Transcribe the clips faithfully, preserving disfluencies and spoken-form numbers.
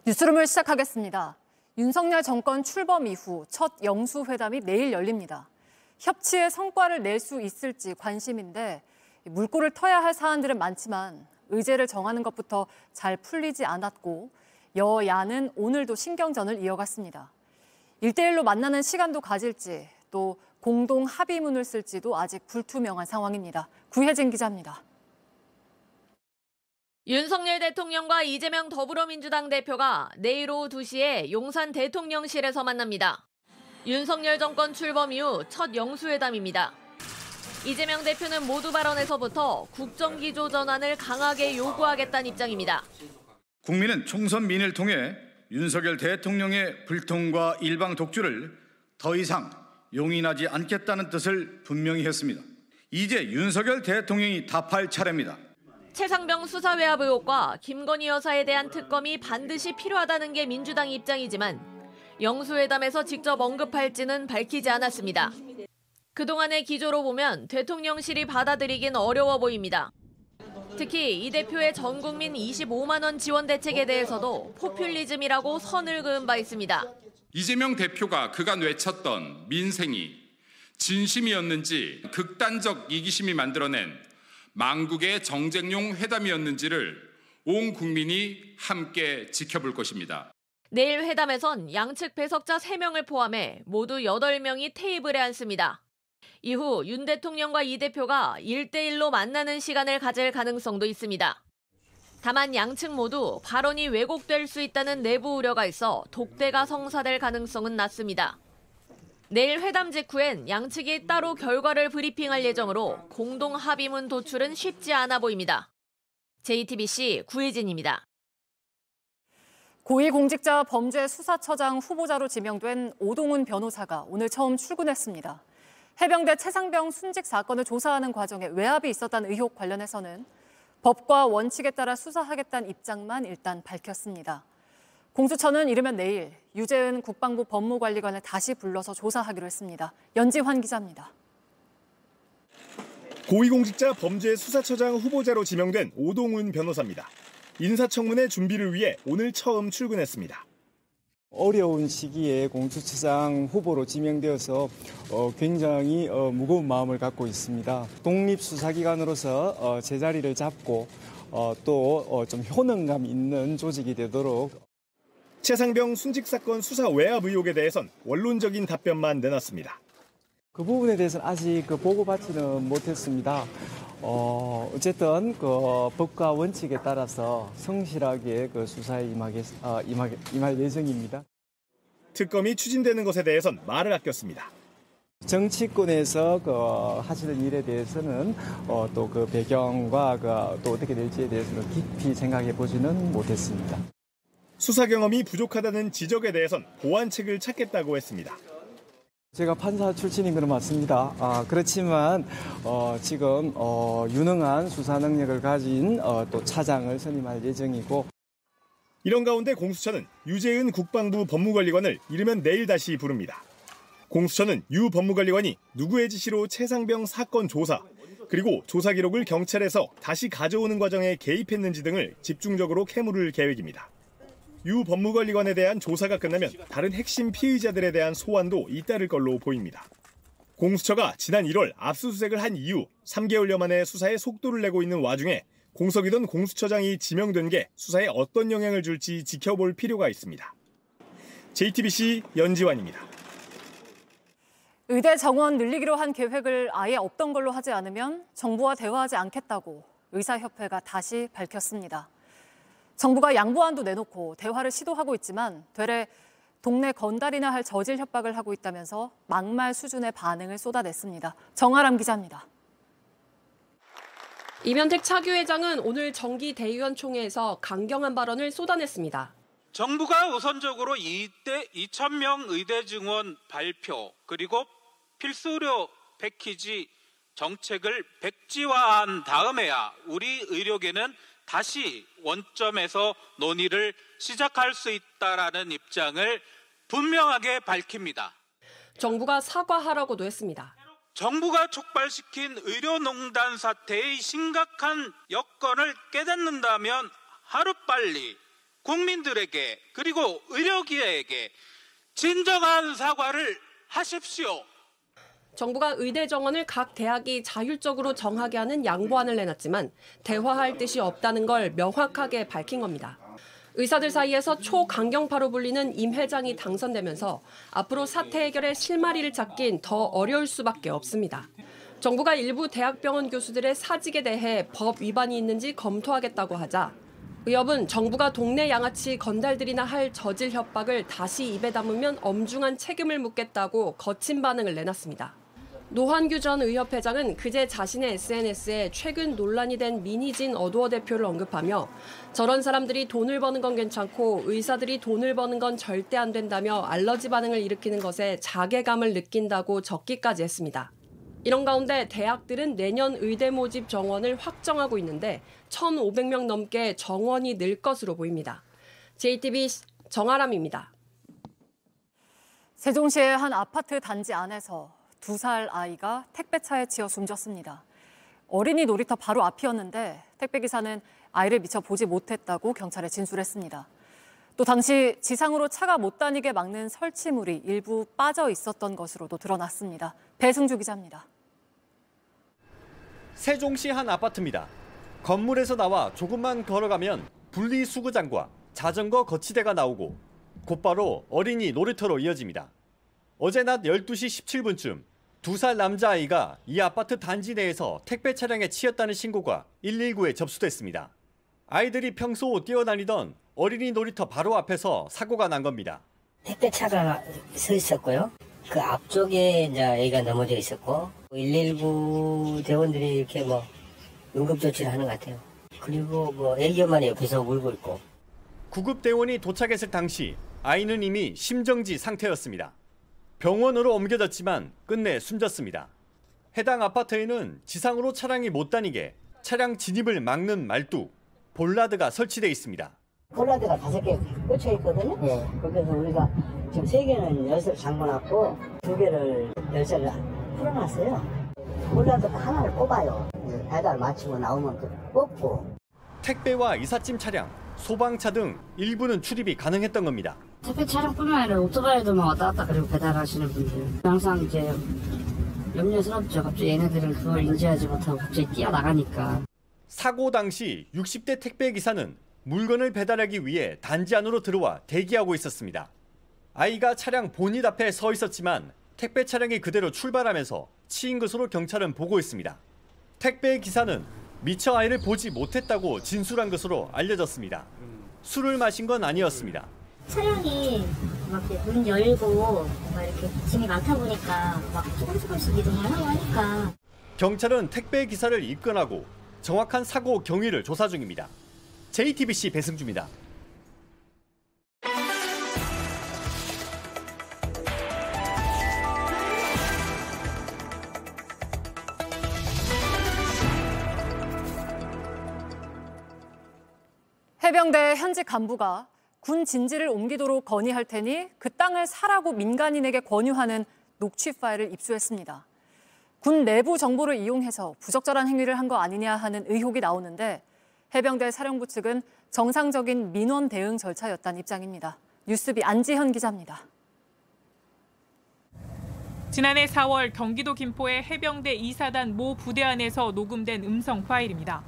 뉴스룸을 시작하겠습니다. 윤석열 정권 출범 이후 첫 영수회담이 내일 열립니다. 협치의 성과를 낼 수 있을지 관심인데 물꼬를 터야 할 사안들은 많지만 의제를 정하는 것부터 잘 풀리지 않았고 여야는 오늘도 신경전을 이어갔습니다. 일대일로 만나는 시간도 가질지 또 공동 합의문을 쓸지도 아직 불투명한 상황입니다. 구혜진 기자입니다. 윤석열 대통령과 이재명 더불어민주당 대표가 내일 오후 두 시에 용산 대통령실에서 만납니다. 윤석열 정권 출범 이후 첫 영수회담입니다. 이재명 대표는 모두 발언에서부터 국정기조 전환을 강하게 요구하겠다는 입장입니다. 국민은 총선 민의를 통해 윤석열 대통령의 불통과 일방 독주를 더 이상 용인하지 않겠다는 뜻을 분명히 했습니다. 이제 윤석열 대통령이 답할 차례입니다. 최상병 수사 외압 의혹과 김건희 여사에 대한 특검이 반드시 필요하다는 게 민주당 입장이지만 영수회담에서 직접 언급할지는 밝히지 않았습니다. 그동안의 기조로 보면 대통령실이 받아들이긴 어려워 보입니다. 특히 이 대표의 전국민 이십오만 원 지원 대책에 대해서도 포퓰리즘이라고 선을 그은 바 있습니다. 이재명 대표가 그간 외쳤던 민생이 진심이었는지 극단적 이기심이 만들어낸 망국의 정쟁용 회담이었는지를 온 국민이 함께 지켜볼 것입니다. 내일 회담에선 양측 배석자 세 명을 포함해 모두 여덟 명이 테이블에 앉습니다. 이후 윤 대통령과 이 대표가 일대일로 만나는 시간을 가질 가능성도 있습니다. 다만 양측 모두 발언이 왜곡될 수 있다는 내부 우려가 있어 독대가 성사될 가능성은 낮습니다. 내일 회담 직후엔 양측이 따로 결과를 브리핑할 예정으로 공동 합의문 도출은 쉽지 않아 보입니다. 제이티비씨 구혜진입니다. 고위공직자 범죄수사처장 후보자로 지명된 오동훈 변호사가 오늘 처음 출근했습니다. 해병대 최상병 순직 사건을 조사하는 과정에 외압이 있었다는 의혹 관련해서는 법과 원칙에 따라 수사하겠다는 입장만 일단 밝혔습니다. 공수처는 이르면 내일 유재은 국방부 법무관리관을 다시 불러서 조사하기로 했습니다. 연지환 기자입니다. 고위공직자 범죄수사처장 후보자로 지명된 오동훈 변호사입니다. 인사청문회 준비를 위해 오늘 처음 출근했습니다. 어려운 시기에 공수처장 후보로 지명되어서 어, 굉장히 어, 무거운 마음을 갖고 있습니다. 독립수사기관으로서 어, 제자리를 잡고 어, 또 좀 어, 효능감 있는 조직이 되도록. 최상병 순직 사건 수사 외압 의혹에 대해선 원론적인 답변만 내놨습니다. 그 부분에 대해서는 아직 그 보고받지는 못했습니다. 어, 어쨌든 그 법과 원칙에 따라서 성실하게 그 수사에 임하겠, 아, 임하, 임할 예정입니다. 특검이 추진되는 것에 대해선 말을 아꼈습니다. 정치권에서 그 하시는 일에 대해서는 어, 또 그 배경과 그 또 어떻게 될지에 대해서는 깊이 생각해 보지는 못했습니다. 수사 경험이 부족하다는 지적에 대해선 보완책을 찾겠다고 했습니다. 제가 판사 출신인 건 맞습니다. 아, 그렇지만 어, 지금 어, 유능한 수사 능력을 가진 어, 또 차장을 선임할 예정이고. 이런 가운데 공수처는 유재은 국방부 법무관리관을 이르면 내일 다시 부릅니다. 공수처는 유 법무관리관이 누구의 지시로 최상병 사건 조사 그리고 조사 기록을 경찰에서 다시 가져오는 과정에 개입했는지 등을 집중적으로 캐물을 계획입니다. 유 법무관리관에 대한 조사가 끝나면 다른 핵심 피의자들에 대한 소환도 잇따를 걸로 보입니다. 공수처가 지난 일월 압수수색을 한 이후 삼 개월여 만에 수사에 속도를 내고 있는 와중에 공석이던 공수처장이 지명된 게 수사에 어떤 영향을 줄지 지켜볼 필요가 있습니다. 제이티비씨 연지환입니다. 의대 정원 늘리기로 한 계획을 아예 없던 걸로 하지 않으면 정부와 대화하지 않겠다고 의사협회가 다시 밝혔습니다. 정부가 양보안도 내놓고 대화를 시도하고 있지만 되레 동네 건달이나 할 저질 협박을 하고 있다면서 막말 수준의 반응을 쏟아냈습니다. 정아람 기자입니다. 이면택 차규회장은 오늘 정기 대의원 총회에서 강경한 발언을 쏟아냈습니다. 정부가 우선적으로 이때 이천 명 의대 증원 발표 그리고 필수의료 패키지 정책을 백지화한 다음에야 우리 의료계는 다시 원점에서 논의를 시작할 수 있다라는 입장을 분명하게 밝힙니다. 정부가 사과하라고도 했습니다. 정부가 촉발시킨 의료농단 사태의 심각한 여건을 깨닫는다면 하루빨리 국민들에게 그리고 의료계에게 진정한 사과를 하십시오. 정부가 의대 정원을 각 대학이 자율적으로 정하게 하는 양보안을 내놨지만 대화할 뜻이 없다는 걸 명확하게 밝힌 겁니다. 의사들 사이에서 초강경파로 불리는 임 회장이 당선되면서 앞으로 사태 해결에 실마리를 찾긴 더 어려울 수밖에 없습니다. 정부가 일부 대학병원 교수들의 사직에 대해 법 위반이 있는지 검토하겠다고 하자 의협은 정부가 동네 양아치 건달들이나 할 저질 협박을 다시 입에 담으면 엄중한 책임을 묻겠다고 거친 반응을 내놨습니다. 노환규 전 의협 회장은 그제 자신의 에스엔에스에 최근 논란이 된 민희진 어도어 대표를 언급하며 저런 사람들이 돈을 버는 건 괜찮고 의사들이 돈을 버는 건 절대 안 된다며 알러지 반응을 일으키는 것에 자괴감을 느낀다고 적기까지 했습니다. 이런 가운데 대학들은 내년 의대 모집 정원을 확정하고 있는데 천오백 명 넘게 정원이 늘 것으로 보입니다. 제이티비 정아람입니다. 세종시의 한 아파트 단지 안에서 두 살 아이가 택배차에 치여 숨졌습니다. 어린이 놀이터 바로 앞이었는데 택배기사는 아이를 미처 보지 못했다고 경찰에 진술했습니다. 또 당시 지상으로 차가 못 다니게 막는 설치물이 일부 빠져 있었던 것으로도 드러났습니다. 배승주 기자입니다. 세종시 한 아파트입니다. 건물에서 나와 조금만 걸어가면 분리수거장과 자전거 거치대가 나오고 곧바로 어린이 놀이터로 이어집니다. 어제 낮 열두 시 십칠 분쯤 두 살 남자아이가 이 아파트 단지 내에서 택배 차량에 치였다는 신고가 일일구에 접수됐습니다. 아이들이 평소 뛰어다니던 어린이 놀이터 바로 앞에서 사고가 난 겁니다. 택배차가 서 있었고요. 그 앞쪽에 이제 애가 넘어져 있었고 일일구 대원들이 이렇게 뭐 응급조치를 하는 것 같아요. 그리고 뭐 애기 엄마는 옆에서 울고 있고. 구급대원이 도착했을 당시 아이는 이미 심정지 상태였습니다. 병원으로 옮겨졌지만 끝내 숨졌습니다. 해당 아파트에는 지상으로 차량이 못 다니게 차량 진입을 막는 말뚝, 볼라드가 설치돼 있습니다. 볼라드가 다섯 개 꽂혀 있거든요. 네. 그래서 우리가 지금 세 개는 열쇠를 잠궈놨고 두 개를 열쇠를 풀어놨어요. 볼라드가 하나를 꼽아요. 배달 마치고 나오면 그 꼽고. 택배와 이삿짐 차량, 소방차 등 일부는 출입이 가능했던 겁니다. 택배 차량뿐만 아니라 오토바이도 막 왔다 갔다 그리고 배달하시는 분들 항상 이제 염려스럽죠. 갑자기 얘네들은 그걸 인지하지 못하고 갑자기 뛰어나가니까. 사고 당시 육십 대 택배 기사는 물건을 배달하기 위해 단지 안으로 들어와 대기하고 있었습니다. 아이가 차량 본닛 앞에 서 있었지만 택배 차량이 그대로 출발하면서 치인 것으로 경찰은 보고 있습니다. 택배 기사는 미처 아이를 보지 못했다고 진술한 것으로 알려졌습니다. 술을 마신 건 아니었습니다. 차량이 막 문 열고 막 이렇게 짐이 많다 보니까 막 조금 조금씩 이동을 하고 하니까. 경찰은 택배 기사를 입건하고 정확한 사고 경위를 조사 중입니다. 제이티비씨 배승주입니다. 해병대 현직 간부가 군 진지를 옮기도록 건의할 테니 그 땅을 사라고 민간인에게 권유하는 녹취 파일을 입수했습니다. 군 내부 정보를 이용해서 부적절한 행위를 한 거 아니냐 하는 의혹이 나오는데 해병대 사령부 측은 정상적인 민원 대응 절차였다는 입장입니다. 뉴스비 안지현 기자입니다. 지난해 사월 경기도 김포의 해병대 이 사단 모 부대 안에서 녹음된 음성 파일입니다.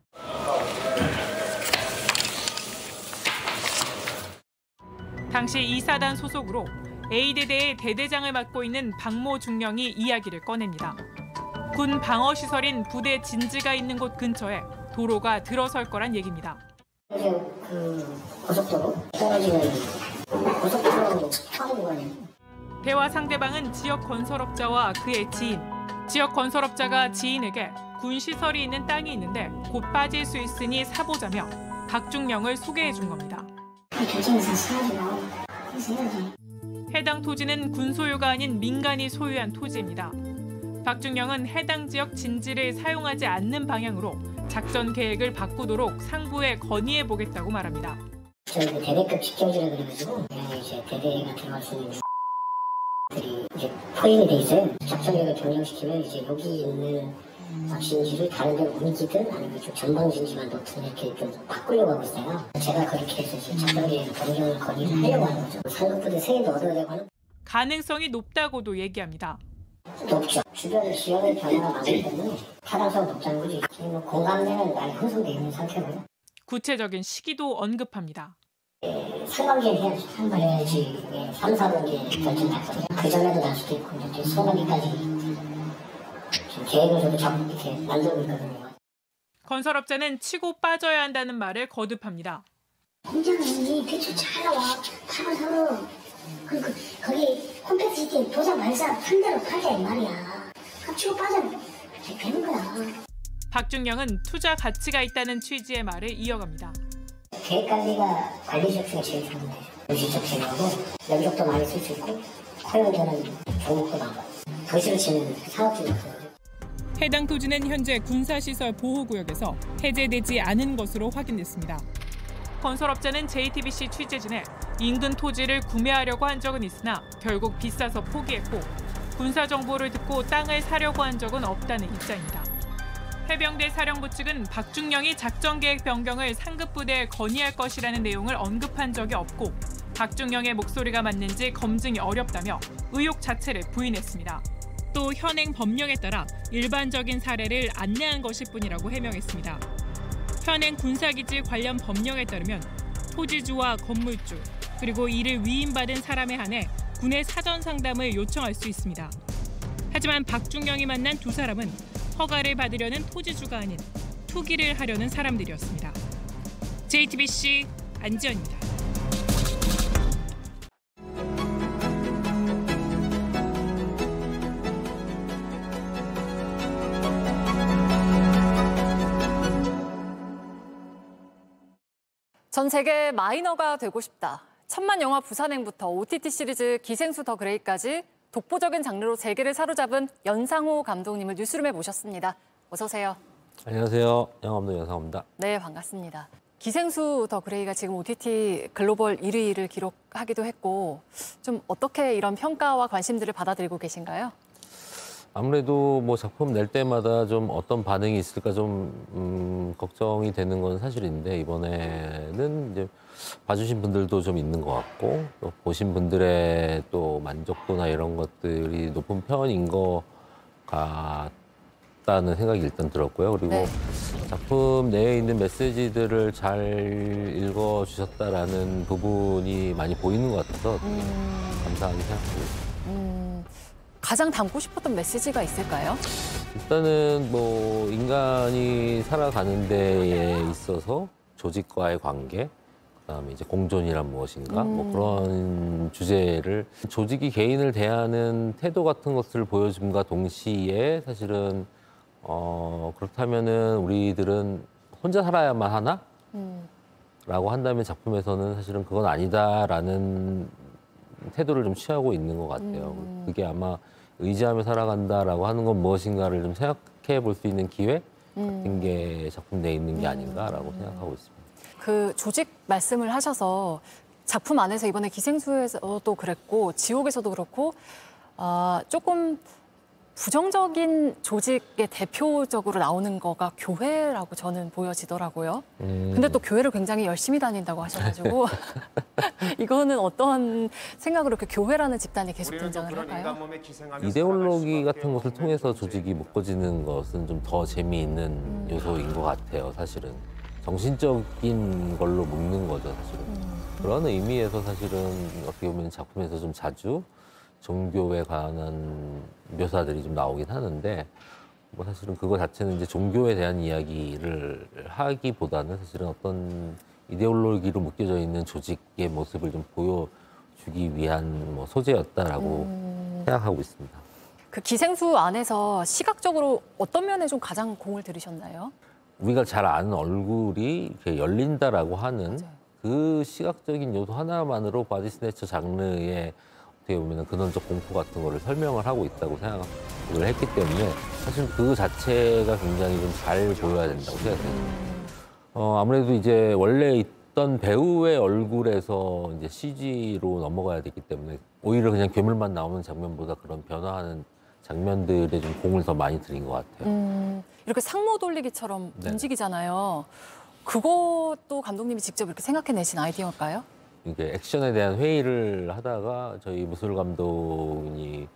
당시 이 사단 소속으로 A대대의 대대장을 맡고 있는 박모 중령이 이야기를 꺼냅니다. 군 방어시설인 부대 진지가 있는 곳 근처에 도로가 들어설 거란 얘기입니다. 어제 그 고속도로 떨어지는 고속도로 타고 가요. 대화 상대방은 지역 건설업자와 그의 지인. 지역 건설업자가 지인에게 군 시설이 있는 땅이 있는데 곧 빠질 수 있으니 사보자며 박중령을 소개해 준 겁니다. 결정해서 사야지 마. 그래서 해야지. 해당 토지는 군 소유가 아닌 민간이 소유한 토지입니다. 박중령은 해당 지역 진지를 사용하지 않는 방향으로 작전 계획을 바꾸도록 상부에 건의해 보겠다고 말합니다. 저희 그 대대급 직경지라 그래가지고 이제 대대가 들어갈 수 있는 들이 이제 포획이 돼 있어요. 작전 계획을 변경시키면 이제 여기 있는 진실을 다른 데 옮기든 아니면 좀 전방 진실만 놓든 이렇게 좀 바꾸려고 하고 있어요. 제가 그렇게 해서 지금 작전계획 변경을 건의를 하려고 하는 거죠. 상급부대 승인도 얻어내고 하는. 가능성이 높다고도 얘기합니다. 높죠. 주변 지역의 변화가 많기 때문에 타당성은 높다는 거지. 지금 공감대는 많이 형성되어 있는 상태고요. 구체적인 시기도 언급합니다. 예, 상반기에 해야죠. 상반기에 예, 삼, 사분기에 결정났거든요. 그 전에도 날 수도 있고 이제 상반기까지 지금 계획을 좀 적, 이렇게 만들고 있거든요. 건설업자는 치고 빠져야 한다는 말을 거듭합니다. 공장은 이 대출 잘 나와. 팔아 서로. 그, 그, 거기 홈페이지 도장 발사 한 대로 팔자 이 말이야. 그럼 치고 빠져면 되는 거야. 박준영은 투자 가치가 있다는 취지의 말을 이어갑니다. 계획관리가 관리적 중에 제일 좋은 거죠. 유지적 제거하고 면적도 많이 쓸 수 있고 허용되는 종목도 많고 도시를 치는 사업주가 없어요. 해당 토지는 현재 군사시설 보호구역에서 해제되지 않은 것으로 확인됐습니다. 건설업자는 제이티비씨 취재진에 인근 토지를 구매하려고 한 적은 있으나 결국 비싸서 포기했고 군사 정보를 듣고 땅을 사려고 한 적은 없다는 입장입니다. 해병대 사령부 측은 박준영이 작전계획 변경을 상급부대에 건의할 것이라는 내용을 언급한 적이 없고 박준영의 목소리가 맞는지 검증이 어렵다며 의혹 자체를 부인했습니다. 또 현행 법령에 따라 일반적인 사례를 안내한 것일 뿐이라고 해명했습니다. 현행 군사기지 관련 법령에 따르면 토지주와 건물주 그리고 이를 위임받은 사람에 한해 군의 사전 상담을 요청할 수 있습니다. 하지만 박준영이 만난 두 사람은 허가를 받으려는 토지주가 아닌 투기를 하려는 사람들이었습니다. 제이티비씨 안지연입니다. 전 세계 마이너가 되고 싶다. 천만 영화 부산행부터 오티티 시리즈 기생수 더 그레이까지 독보적인 장르로 세계를 사로잡은 연상호 감독님을 뉴스룸에 모셨습니다. 어서 오세요. 안녕하세요. 영화감독 연상호입니다. 네, 반갑습니다. 기생수 더 그레이가 지금 오티티 글로벌 일 위를 기록하기도 했고 좀 어떻게 이런 평가와 관심들을 받아들이고 계신가요? 아무래도 뭐 작품 낼 때마다 좀 어떤 반응이 있을까 좀 음, 걱정이 되는 건 사실인데 이번에는 이제 봐주신 분들도 좀 있는 것 같고 또 보신 분들의 또 만족도나 이런 것들이 높은 편인 것 같다는 생각이 일단 들었고요. 그리고 네. 작품 내에 있는 메시지들을 잘 읽어주셨다라는 부분이 많이 보이는 것 같아서 음... 감사하게 생각하고 있습니다. 음... 가장 담고 싶었던 메시지가 있을까요? 일단은 뭐 인간이 살아가는 데에 있어서 조직과의 관계, 그다음에 이제 공존이란 무엇인가, 음. 뭐 그런 주제를 조직이 개인을 대하는 태도 같은 것을 보여줌과 동시에 사실은 어 그렇다면은 우리들은 혼자 살아야만 하나? 음. 라고 한다면 작품에서는 사실은 그건 아니다라는 태도를 좀 취하고 있는 것 같아요. 음. 그게 아마 의지하며 살아간다라고 하는 건 무엇인가를 좀 생각해 볼 수 있는 기회 같은 음. 게 작품 내에 있는 게 음. 아닌가라고 생각하고 있습니다. 그 조직 말씀을 하셔서 작품 안에서 이번에 기생수에서도 그랬고 지옥에서도 그렇고 어, 조금 부정적인 조직의 대표적으로 나오는 거가 교회라고 저는 보여지더라고요. 음. 근데 또 교회를 굉장히 열심히 다닌다고 하셔가지고 이거는 어떤 생각으로 이렇게 교회라는 집단이 계속 등장을 할까요? 이데올로기 같은 것을 통해서 조직이 묶어지는 것은 좀 더 재미있는 음. 요소인 것 같아요, 사실은. 정신적인 걸로 묶는 거죠, 사실은. 음. 그런 의미에서 사실은 어떻게 보면 작품에서 좀 자주 종교에 관한 묘사들이 좀 나오긴 하는데 뭐 사실은 그거 자체는 이제 종교에 대한 이야기를 하기보다는 사실은 어떤 이데올로기로 묶여져 있는 조직의 모습을 좀 보여주기 위한 뭐 소재였다라고 음. 생각하고 있습니다. 그 기생수 안에서 시각적으로 어떤 면에 좀 가장 공을 들이셨나요? 우리가 잘 아는 얼굴이 이렇게 열린다라고 하는 맞아요. 그 시각적인 요소 하나만으로 바디 스네처 장르의 어떻게 보면 근원적 공포 같은 거를 설명을 하고 있다고 생각을 했기 때문에 사실 그 자체가 굉장히 좀 잘 보여야 된다고 생각해요. 어, 아무래도 이제 원래 있던 배우의 얼굴에서 이제 씨지로 넘어가야 되기 때문에 오히려 그냥 괴물만 나오는 장면보다 그런 변화하는 장면들에 좀 공을 더 많이 들인 것 같아요. 음, 이렇게 상모 돌리기처럼 네. 움직이잖아요. 그것도 감독님이 직접 이렇게 생각해내신 아이디어일까요? 이게 액션에 대한 회의를 하다가 저희 무술 감독님이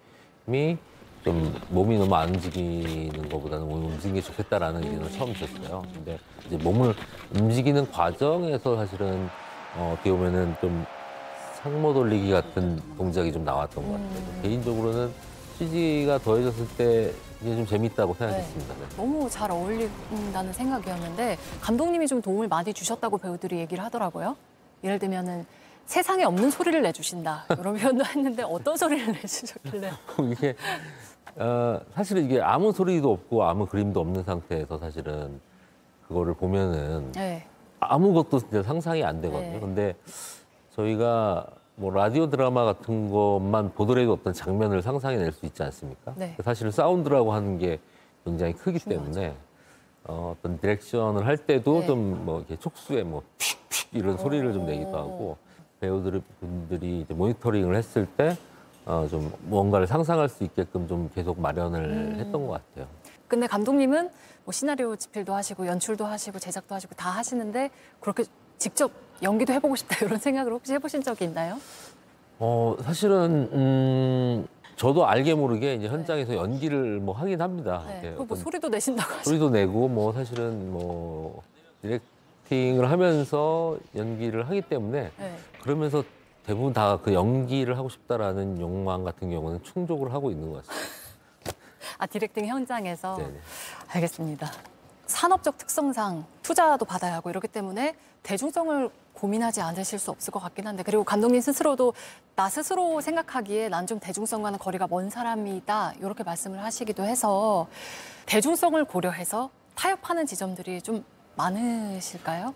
좀 몸이 너무 안 움직이는 것보다는 몸이 움직이는 게 좋겠다라는 의견을 처음 주셨어요. 근데 이제 몸을 움직이는 과정에서 사실은 어, 어떻게 보면은 좀 상모 돌리기 같은 동작이 좀 나왔던 것 같아요. 음. 개인적으로는 씨지가 더해졌을 때 이게 좀 재밌다고 생각했습니다. 네. 너무 잘 어울린다는 생각이었는데 감독님이 좀 도움을 많이 주셨다고 배우들이 얘기를 하더라고요. 예를 들면은 세상에 없는 소리를 내주신다 이런 표현도 했는데 어떤 소리를 내주셨길래? 이게 어, 사실은 이게 아무 소리도 없고 아무 그림도 없는 상태에서 사실은 그거를 보면은 네. 아무것도 진짜 상상이 안 되거든요. 네. 근데 저희가 뭐 라디오 드라마 같은 것만 보더라도 어떤 장면을 상상해낼 수 있지 않습니까? 네. 사실은 사운드라고 하는 게 굉장히 크기 때문에 어, 어떤 디렉션을 할 때도 네. 좀 뭐 이렇게 촉수에 뭐 픽픽 이런 소리를 좀 내기도 하고 배우들 분들이 이제 모니터링을 했을 때 어, 좀 뭔가를 상상할 수 있게끔 좀 계속 마련을 음. 했던 것 같아요. 근데 감독님은 뭐 시나리오 집필도 하시고 연출도 하시고 제작도 하시고 다 하시는데 그렇게 직접 연기도 해보고 싶다 이런 생각을 혹시 해보신 적이 있나요? 어, 사실은 음, 저도 알게 모르게 이제 현장에서 연기를 뭐 하긴 합니다. 네. 이렇게 그리고 뭐 어떤 소리도 내신다고 하시고. 소리도 내고 뭐 사실은 뭐 디렉팅을 하면서 연기를 하기 때문에 네. 그러면서 대부분 다 그 연기를 하고 싶다라는 욕망 같은 경우는 충족을 하고 있는 것 같습니다. 아, 디렉팅 현장에서. 네네. 알겠습니다. 산업적 특성상 투자도 받아야 하고 이렇기 때문에 대중성을 고민하지 않으실 수 없을 것 같긴 한데 그리고 감독님 스스로도 나 스스로 생각하기에 난 좀 대중성과는 거리가 먼 사람이다 이렇게 말씀을 하시기도 해서 대중성을 고려해서 타협하는 지점들이 좀 많으실까요?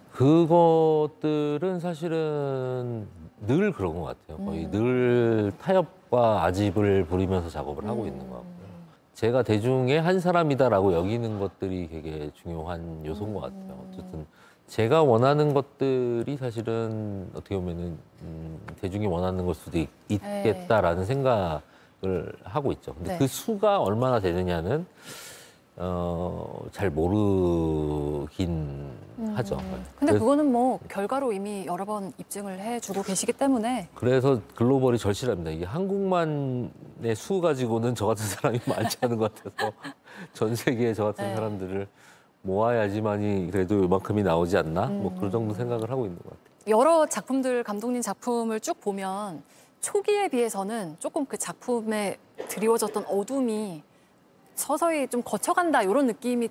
그것들은 사실은 늘 그런 것 같아요. 거의 음. 늘 타협과 아집을 부리면서 작업을 하고 음. 있는 것 같고요. 제가 대중의 한 사람이다라고 여기는 것들이 되게 중요한 요소인 것 같아요. 어쨌든 제가 원하는 것들이 사실은 어떻게 보면은 음, 대중이 원하는 걸 수도 있, 있겠다라는 생각을 하고 있죠. 근데 네. 그 수가 얼마나 되느냐는 어, 잘 모르긴 하죠. 근데 그래서- 그거는 뭐 결과로 이미 여러 번 입증을 해주고 계시기 때문에 그래서 글로벌이 절실합니다. 이게 한국만의 수 가지고는 저 같은 사람이 많지 않은 것 같아서 전 세계에 저 같은 네. 사람들을 모아야지만이 그래도 이만큼이 나오지 않나? 뭐 음. 그 정도 생각을 하고 있는 것 같아요. 여러 작품들 감독님 작품을 쭉 보면 초기에 비해서는 조금 그 작품에 드리워졌던 어둠이 서서히 좀 거쳐간다 이런 느낌이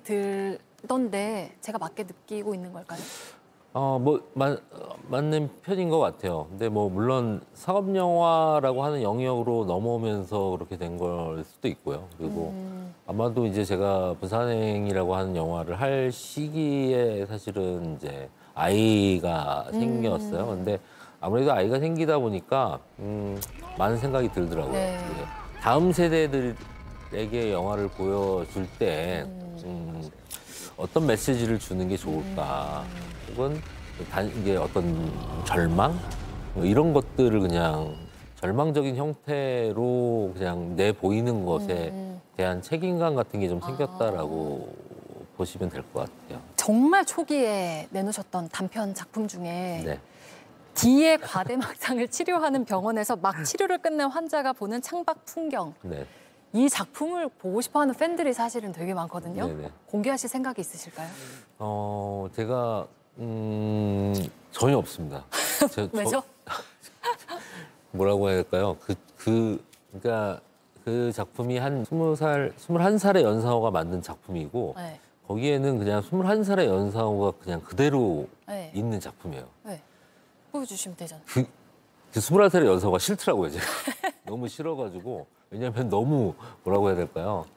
들던데 제가 맞게 느끼고 있는 걸까요? 어, 뭐, 마, 맞는 편인 것 같아요. 근데 뭐, 물론 상업 영화라고 하는 영역으로 넘어오면서 그렇게 된 걸 수도 있고요. 그리고 음. 아마도 이제 제가 부산행이라고 하는 영화를 할 시기에 사실은 이제 아이가 생겼어요. 음. 근데 아무래도 아이가 생기다 보니까, 음, 많은 생각이 들더라고요. 네. 예. 다음 세대들에게 영화를 보여줄 때, 음, 어떤 메시지를 주는 게 좋을까? 혹은 단 이게 어떤 절망 뭐 이런 것들을 그냥 절망적인 형태로 그냥 내 보이는 것에 음. 대한 책임감 같은 게 좀 생겼다라고 보시면 될 것 같아요. 정말 초기에 내놓으셨던 단편 작품 중에 네. D의 과대막상을 치료하는 병원에서 막 치료를 끝낸 환자가 보는 창밖 풍경. 네. 이 작품을 보고 싶어하는 팬들이 사실은 되게 많거든요. 네네. 공개하실 생각이 있으실까요? 어, 제가 음, 전혀 없습니다. 저- 저- 왜죠? 뭐라고 해야 될까요? 그, 그, 그러니까 그 작품이 한 스무 살, 스물한 살의 연상호가 만든 작품이고 네. 거기에는 그냥 스물한 살의 연상호가 그냥 그대로 네. 있는 작품이에요. 네. 보여주시면 되잖아요. 그, 그 스물한 살의 연상호가 싫더라고요, 제가. 너무 싫어가지고. 왜냐하면 너무 뭐라고 해야 될까요?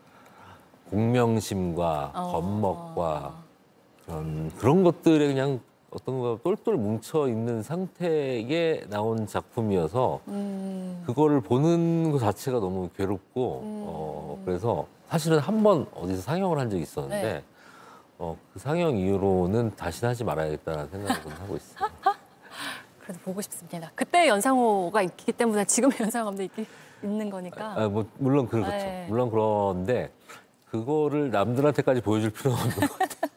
공명심과 어. 겁먹과 그런, 그런 것들에 그냥 어떤 거 똘똘 뭉쳐 있는 상태에 나온 작품이어서 음. 그거를 보는 것 자체가 너무 괴롭고 음. 어, 그래서 사실은 한 번 어디서 상영을 한 적이 있었는데 네. 어, 그 상영 이후로는 다시는 하지 말아야겠다는 생각을 하고 있어요. 그래도 보고 싶습니다. 그때 연상호가 있기 때문에 지금의 연상호도 있기 있는 거니까. 아, 뭐 물론 그렇죠. 네. 물론 그런데 그거를 남들한테까지 보여줄 필요는 없는 것 같아요.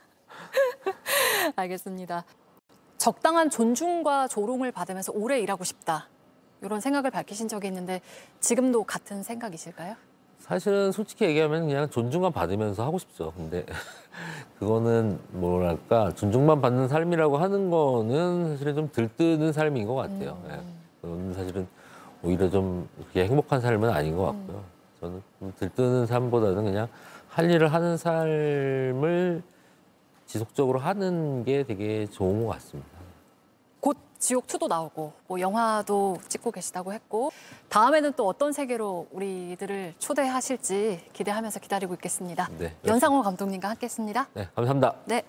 알겠습니다. 적당한 존중과 조롱을 받으면서 오래 일하고 싶다. 이런 생각을 밝히신 적이 있는데 지금도 같은 생각이실까요? 사실은 솔직히 얘기하면 그냥 존중만 받으면서 하고 싶죠. 근데 그거는 뭐랄까 존중만 받는 삶이라고 하는 거는 사실은 좀 들뜨는 삶인 것 같아요. 음. 예. 그건 사실은 오히려 좀 그렇게 행복한 삶은 아닌 것 같고요. 음. 저는 좀 들뜨는 삶보다는 그냥 할 일을 하는 삶을 지속적으로 하는 게 되게 좋은 것 같습니다. 곧 지옥투도 나오고 뭐 영화도 찍고 계시다고 했고 다음에는 또 어떤 세계로 우리들을 초대하실지 기대하면서 기다리고 있겠습니다. 네, 연상호 감독님과 함께했습니다. 네, 감사합니다. 네.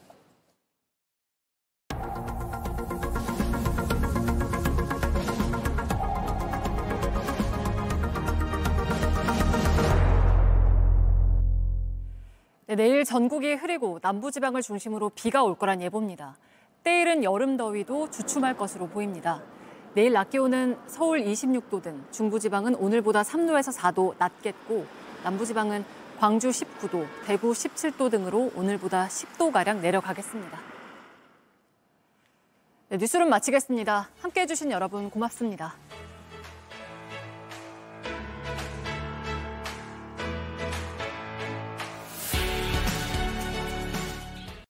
네, 내일 전국이 흐리고 남부지방을 중심으로 비가 올 거란 예보입니다. 때이른 여름 더위도 주춤할 것으로 보입니다. 내일 낮 기온은 서울 이십육 도 등 중부지방은 오늘보다 삼 도에서 사 도 낮겠고 남부지방은 광주 십구 도, 대구 십칠 도 등으로 오늘보다 십 도가량 내려가겠습니다. 네, 뉴스룸 마치겠습니다. 함께해 주신 여러분 고맙습니다.